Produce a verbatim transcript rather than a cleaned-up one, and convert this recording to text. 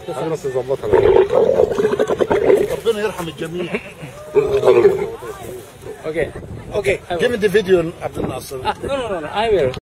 انا بس نظبطها. ربنا يرحم الجميع. Okay. Okay. Give me the video, Abdul Nasser. Ah, no, no, no, no. I will.